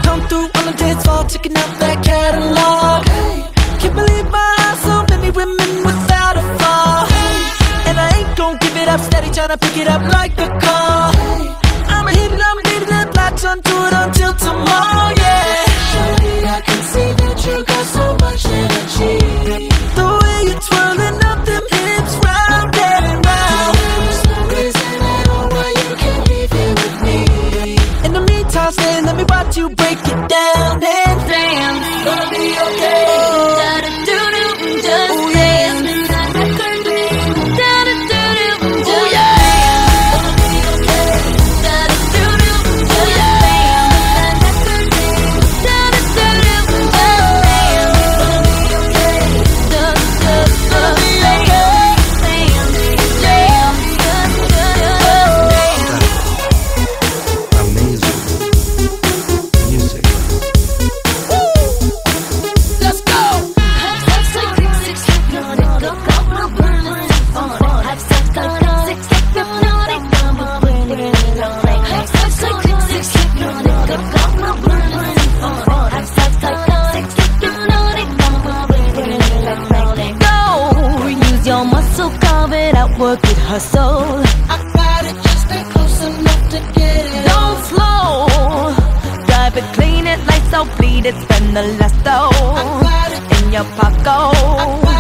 Come through on the dance floor, checking out that catalog. Can't believe my eyes, so many women without a flaw. And I ain't gon' give it up, steady tryna pick it up like a car. I'ma hit it, I'ma beat it up, latch onto it until tomorrow, yeah. Shorty, I can see that you got so much energy. The way you're twirling up them hips round and round. There's no reason at all why you can't be here with me. In the meantime, stay, let me watch you break it down and dance. Gonna be okay. Da-da-doo-doo, just Ooh, dance. Work it, hustle. I got it, just stay close enough to get it. Don't slow. Drive it, clean it, lights out, bleed it, spend the last dough I got it in your pocket.